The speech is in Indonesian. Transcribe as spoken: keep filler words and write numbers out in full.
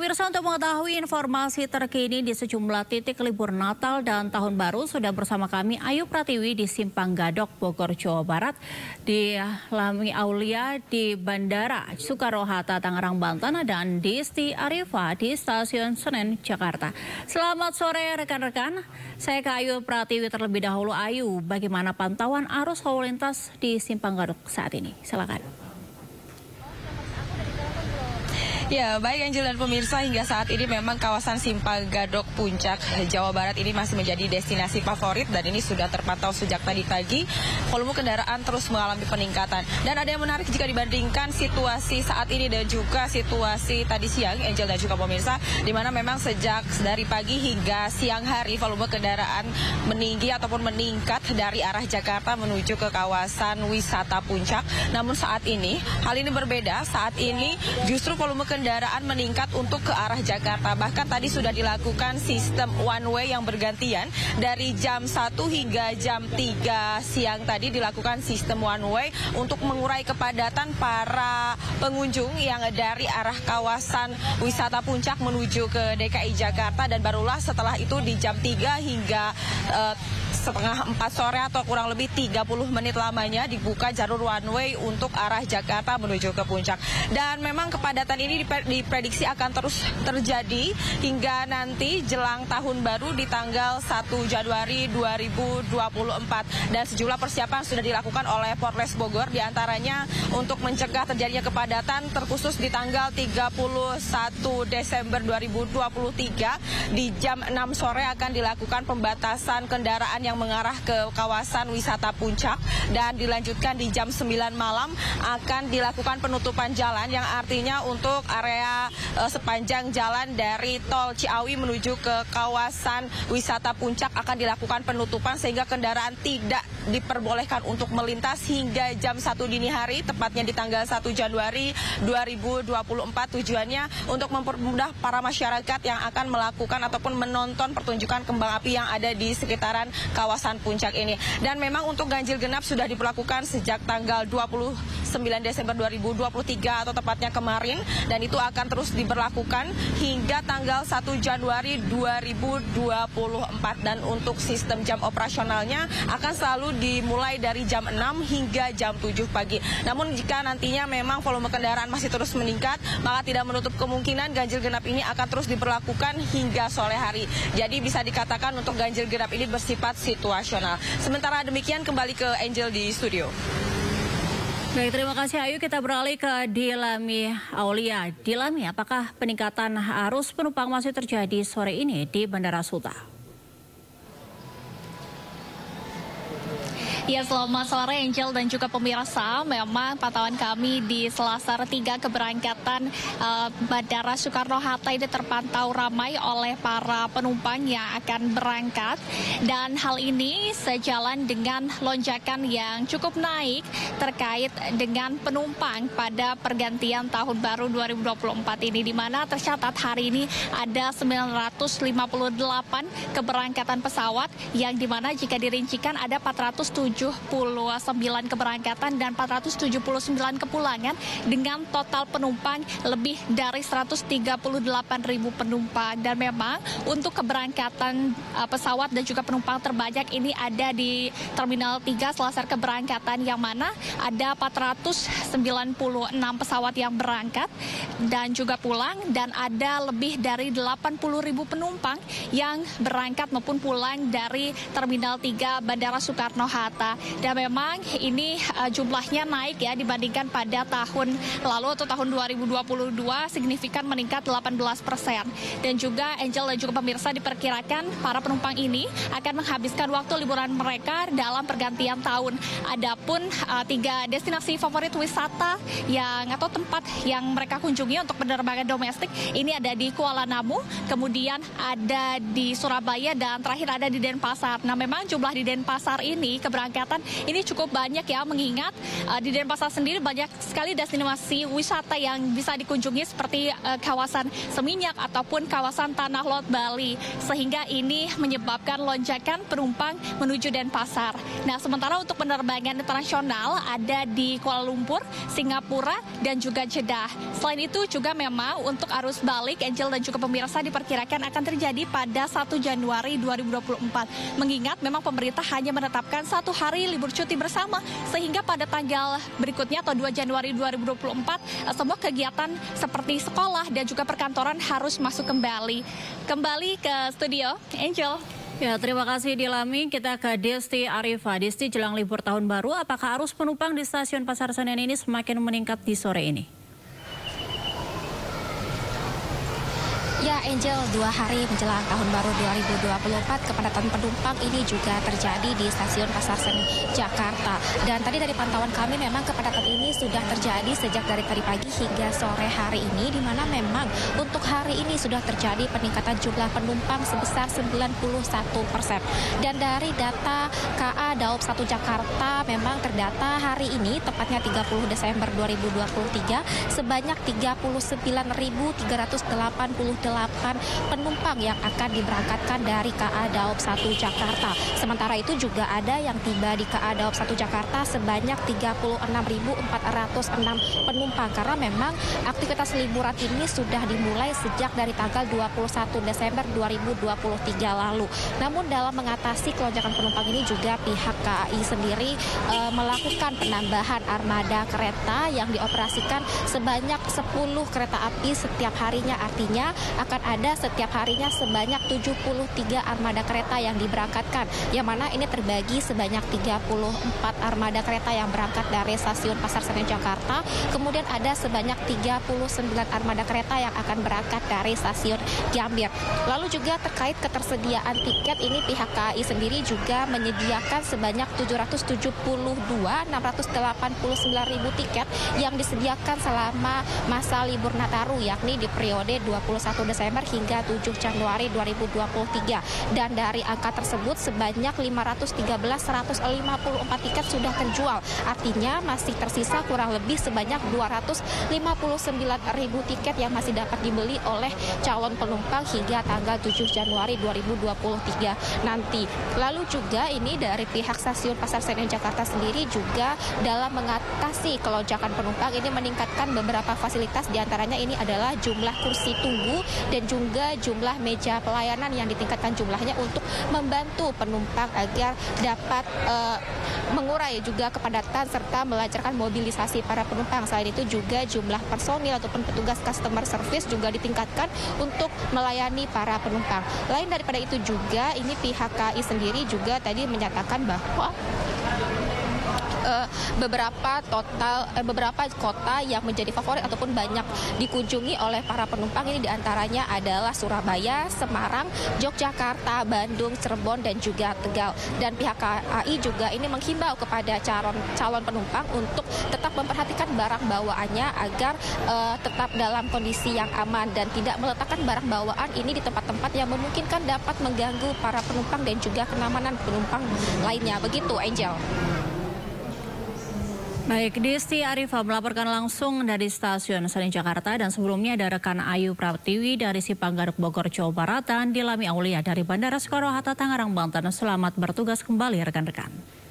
Pemirsa, untuk mengetahui informasi terkini di sejumlah titik libur Natal dan Tahun Baru, sudah bersama kami Ayu Pratiwi di Simpang Gadok, Bogor, Jawa Barat, di Lami Aulia di Bandara Soekarno-Hatta, Tangerang, Banten, dan Disti Arifa di Stasiun Senen, Jakarta. Selamat sore rekan-rekan, saya ke Ayu Pratiwi terlebih dahulu. Ayu, bagaimana pantauan arus lalu lintas di Simpang Gadok saat ini? Silakan. Ya, baik Angel dan pemirsa, hingga saat ini memang kawasan Simpang Gadok Puncak, Jawa Barat ini masih menjadi destinasi favorit dan ini sudah terpantau sejak tadi pagi. Volume kendaraan terus mengalami peningkatan. Dan ada yang menarik jika dibandingkan situasi saat ini dan juga situasi tadi siang, Angel dan juga pemirsa, di mana memang sejak dari pagi hingga siang hari volume kendaraan meninggi ataupun meningkat dari arah Jakarta menuju ke kawasan wisata Puncak. Namun saat ini, hal ini berbeda. Saat ini justru volume kendaraan kendaraan meningkat untuk ke arah Jakarta. Bahkan tadi sudah dilakukan sistem one way yang bergantian dari jam satu hingga jam tiga siang tadi dilakukan sistem one way untuk mengurai kepadatan para pengunjung yang dari arah kawasan wisata Puncak menuju ke D K I Jakarta, dan barulah setelah itu di jam tiga hingga uh, setengah empat sore atau kurang lebih tiga puluh menit lamanya dibuka jalur one way untuk arah Jakarta menuju ke Puncak. Dan memang kepadatan ini diprediksi akan terus terjadi hingga nanti jelang tahun baru di tanggal satu Januari dua ribu dua puluh empat. Dan sejumlah persiapan sudah dilakukan oleh Polres Bogor, diantaranya untuk mencegah terjadinya kepadatan terkhusus di tanggal tiga puluh satu Desember dua ribu dua puluh tiga di jam enam sore akan dilakukan pembatasan kendaraan yang mengarah ke kawasan wisata Puncak, dan dilanjutkan di jam sembilan malam akan dilakukan penutupan jalan yang artinya untuk area uh, sepanjang jalan dari tol Ciawi menuju ke kawasan wisata Puncak akan dilakukan penutupan sehingga kendaraan tidak diperbolehkan untuk melintas hingga jam satu dini hari, tepatnya di tanggal satu Januari dua ribu dua puluh empat. Tujuannya untuk mempermudah para masyarakat yang akan melakukan ataupun menonton pertunjukan kembang api yang ada di sekitaran kawasan Puncak ini. Dan memang untuk ganjil genap sudah diberlakukan sejak tanggal dua puluh sembilan Desember dua ribu dua puluh tiga atau tepatnya kemarin, dan itu akan terus diberlakukan hingga tanggal satu Januari dua ribu dua puluh empat. Dan untuk sistem jam operasionalnya akan selalu dimulai dari jam enam hingga jam tujuh pagi. Namun jika nantinya memang volume kendaraan masih terus meningkat, maka tidak menutup kemungkinan ganjil genap ini akan terus diberlakukan hingga sore hari. Jadi bisa dikatakan untuk ganjil genap ini bersifat situasional. Sementara demikian, kembali ke Angel di studio. Baik, terima kasih Ayu. Kita beralih ke Lami Aulia. Lami, apakah peningkatan arus penumpang masih terjadi sore ini di Bandara Suta? Ya, selamat sore Angel dan juga pemirsa. Memang pantauan kami di Selasar tiga keberangkatan uh, Bandara Soekarno-Hatta ini terpantau ramai oleh para penumpang yang akan berangkat. Dan hal ini sejalan dengan lonjakan yang cukup naik terkait dengan penumpang pada pergantian Tahun Baru dua ribu dua puluh empat ini, di mana tercatat hari ini ada sembilan ratus lima puluh delapan keberangkatan pesawat, yang dimana jika dirincikan ada empat ratus tujuh puluh sembilan keberangkatan dan empat ratus tujuh puluh sembilan kepulangan, dengan total penumpang lebih dari seratus tiga puluh delapan ribu penumpang. Dan memang untuk keberangkatan uh, pesawat dan juga penumpang terbanyak ini ada di Terminal tiga Selasar keberangkatan, yang mana ada empat ratus sembilan puluh enam pesawat yang berangkat dan juga pulang, dan ada lebih dari delapan puluh ribu penumpang yang berangkat maupun pulang dari Terminal tiga Bandara Soekarno-Hatta. Dan memang ini uh, jumlahnya naik ya dibandingkan pada tahun lalu atau tahun dua ribu dua puluh dua, signifikan meningkat delapan belas persen. Dan juga Angel dan juga pemirsa, diperkirakan para penumpang ini akan menghabiskan waktu liburan mereka dalam pergantian tahun. Adapun uh, tiga destinasi favorit wisata yang atau tempat yang mereka kunjungi untuk penerbangan domestik ini ada di Kuala Namu, kemudian ada di Surabaya, dan terakhir ada di Denpasar. Nah, memang jumlah di Denpasar ini keberangkatan keberangkatan ini cukup banyak ya, mengingat uh, di Denpasar sendiri banyak sekali destinasi wisata yang bisa dikunjungi seperti uh, kawasan Seminyak ataupun kawasan Tanah Lot Bali, sehingga ini menyebabkan lonjakan penumpang menuju Denpasar. Nah, sementara untuk penerbangan internasional ada di Kuala Lumpur, Singapura, dan juga Jeddah. Selain itu juga memang untuk arus balik, Angel dan juga pemirsa, diperkirakan akan terjadi pada satu Januari dua ribu dua puluh empat. Mengingat memang pemerintah hanya menetapkan satu hari libur cuti bersama, sehingga pada tanggal berikutnya atau dua Januari dua ribu dua puluh empat, semua kegiatan seperti sekolah dan juga perkantoran harus masuk kembali. Kembali ke studio, Angel. Ya, terima kasih Dilami. Kita ke Desti Arifa. Desti, jelang libur tahun baru, apakah arus penumpang di stasiun Pasar Senen ini semakin meningkat di sore ini? Ya, Angel, dua hari menjelang tahun baru dua ribu dua puluh empat, kepadatan penumpang ini juga terjadi di stasiun Pasar Senen, Jakarta. Dan tadi dari pantauan kami memang kepadatan ini sudah terjadi sejak dari tadi pagi hingga sore hari ini, di mana memang untuk hari ini sudah terjadi peningkatan jumlah penumpang sebesar sembilan puluh satu persen. Dan dari data K A Daob satu Jakarta memang terdata hari ini, tepatnya tiga puluh Desember dua ribu dua puluh tiga, sebanyak tiga puluh sembilan ribu tiga ratus delapan puluh delapan penumpang yang akan diberangkatkan dari K A Daob satu Jakarta. Sementara itu juga ada yang tiba di K A Daob satu Jakarta sebanyak tiga puluh enam ribu empat ratus enam penumpang, karena memang aktivitas liburan ini sudah dimulai sejak dari tanggal dua puluh satu Desember dua ribu dua puluh tiga lalu. Namun dalam mengatasi kelonjakan penumpang ini juga pihak K A I sendiri e, melakukan penambahan armada kereta yang dioperasikan sebanyak sepuluh kereta api setiap harinya. Artinya akan ada setiap harinya sebanyak tujuh puluh tiga armada kereta yang diberangkatkan, yang mana ini terbagi sebanyak tiga puluh empat armada kereta yang berangkat dari stasiun Pasar Senen Jakarta, kemudian ada sebanyak tiga puluh sembilan armada kereta yang akan berangkat dari stasiun Gambir. Lalu juga terkait ketersediaan tiket ini, pihak K A I sendiri juga menyediakan sebanyak tujuh ratus tujuh puluh dua ribu enam ratus delapan puluh sembilan ribu tiket yang disediakan selama masa libur Nataru, yakni di periode dua puluh satu Desember hingga tujuh Januari dua ribu dua puluh tiga. Dan dari angka tersebut sebanyak lima ratus tiga belas ribu seratus lima puluh empat tiket sudah terjual. Artinya masih tersisa kurang lebih sebanyak dua ratus lima puluh sembilan ribu tiket yang masih dapat dibeli oleh calon penumpang hingga tanggal tujuh Januari dua ribu dua puluh tiga nanti. Lalu juga ini dari pihak stasiun Pasar Senen Jakarta sendiri juga dalam mengatasi kelonjakan penumpang ini meningkatkan beberapa fasilitas, diantaranya ini adalah jumlah kursi tunggu dan juga jumlah meja pelayanan yang ditingkatkan jumlahnya untuk membantu penumpang agar dapat uh, mengurai juga kepadatan serta melancarkan mobilisasi para penumpang. Selain itu juga jumlah personil ataupun petugas customer service juga ditingkatkan untuk melayani para penumpang. Lain daripada itu juga ini pihak K A I sendiri juga tadi menyatakan bahwa Uh, beberapa total uh, beberapa kota yang menjadi favorit ataupun banyak dikunjungi oleh para penumpang ini diantaranya adalah Surabaya, Semarang, Yogyakarta, Bandung, Cirebon, dan juga Tegal. Dan pihak K A I juga ini menghimbau kepada calon calon penumpang untuk tetap memperhatikan barang bawaannya agar uh, tetap dalam kondisi yang aman dan tidak meletakkan barang bawaan ini di tempat-tempat yang memungkinkan dapat mengganggu para penumpang dan juga kenyamanan penumpang lainnya. Begitu, Angel. Baik, Desti Arifa melaporkan langsung dari stasiun Senen Jakarta, dan sebelumnya ada rekan Ayu Pratiwi dari Simpang Gadok Bogor, Jawa Barat, dan Dilami Aulia dari Bandara Soekarno Hatta Tangerang, Banten. Selamat bertugas kembali rekan-rekan.